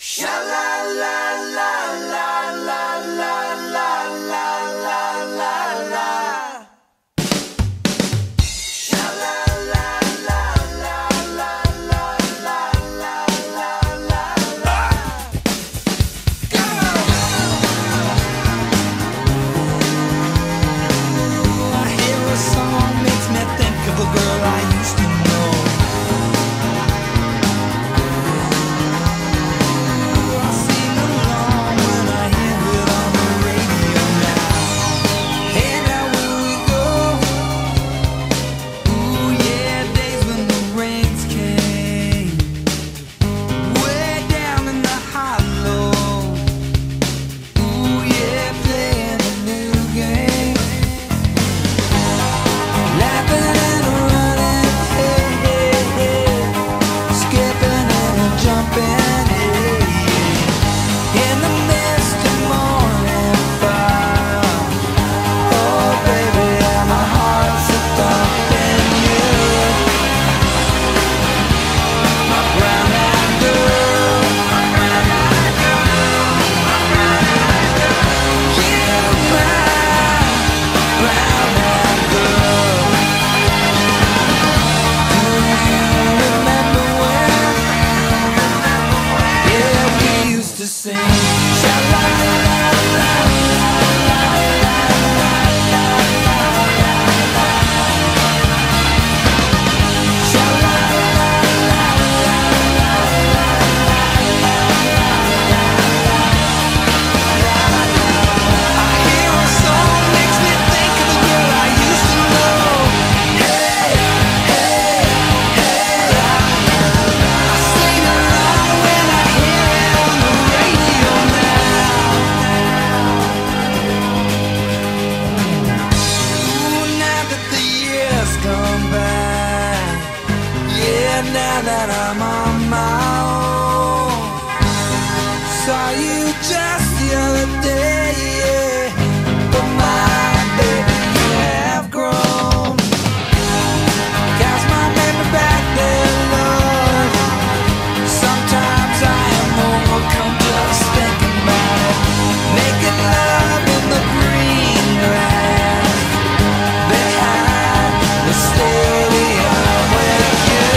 Now that I'm on my own, saw you just the other day, yeah. But my baby, you have grown. Cast my memory back there, Lord. Sometimes I am overcome just thinking about it. Making love in the green grass behind the stadium with you.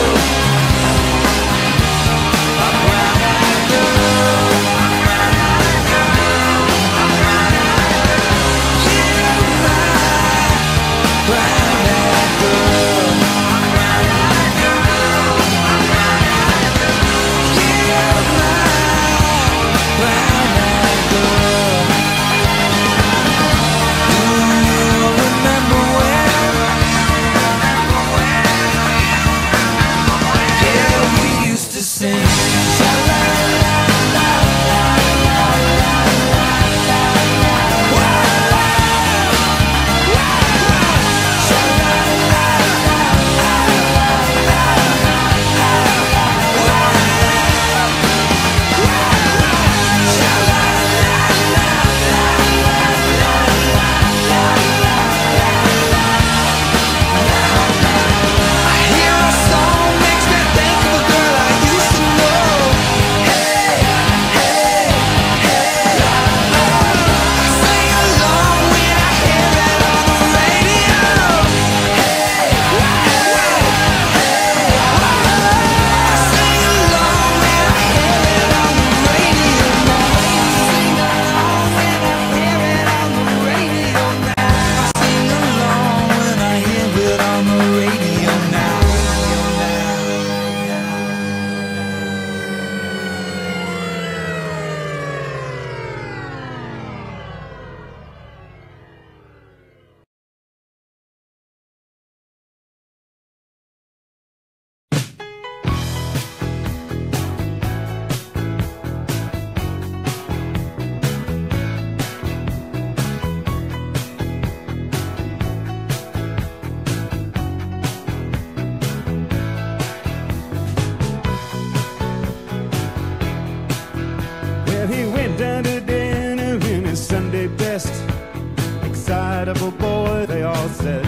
Excitable boy, they all said.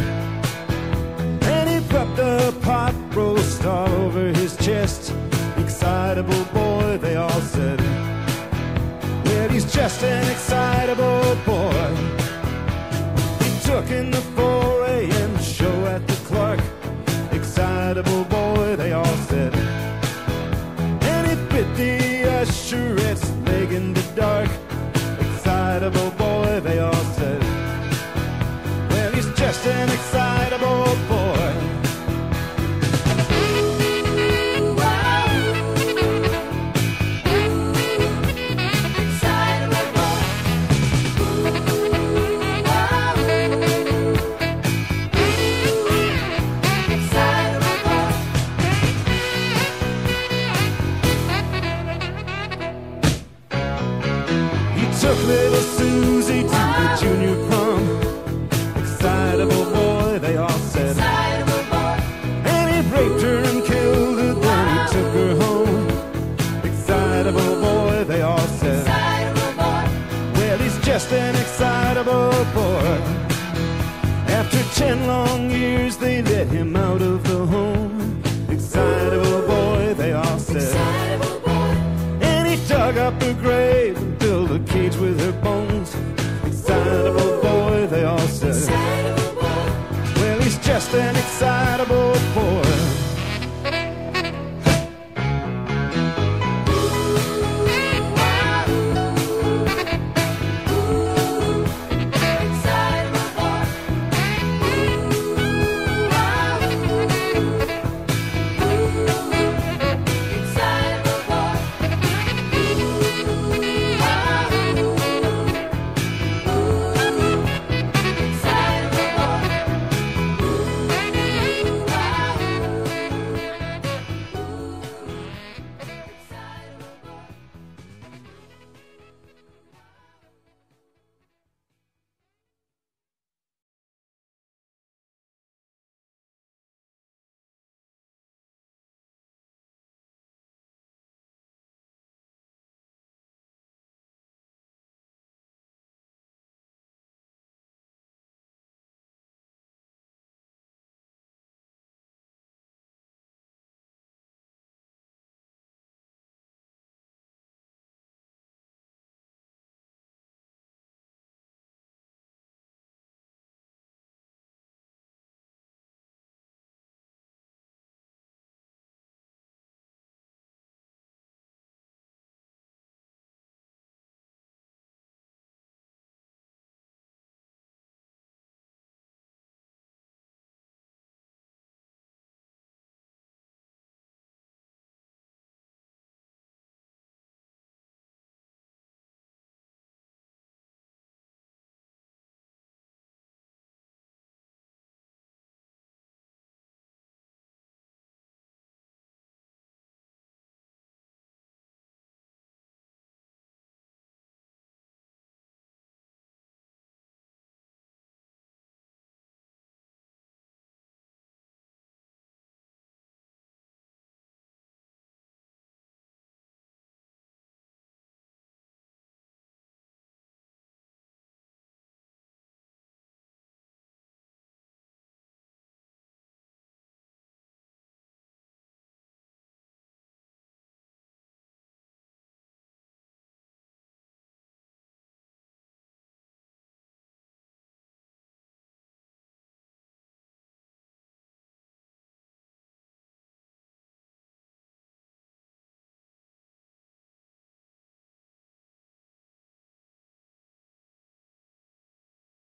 And he propped a pot roast all over his chest. Excitable boy, they all all said, well, he's just an excitable boy. He took in the 4 a.m. show at the Clark. Excitable boy, they all said. And he bit the usherette's leg in the dark. Excitable boy, they all said. Well, he's just an excitable boy. Took little Susie to the junior prom. Excitable boy, they all said. Excitable boy. And he raped her and killed her, then he took her home. Excitable boy, they all said. Excitable boy. Well, he's just an excitable boy. After 10 long years, they let him out of the home. Excitable boy, they all said. Excitable boy. And he dug up her grave, build a cage with her bones. Excitable boy, they all said. Excitable boy. Well, he's just an excitable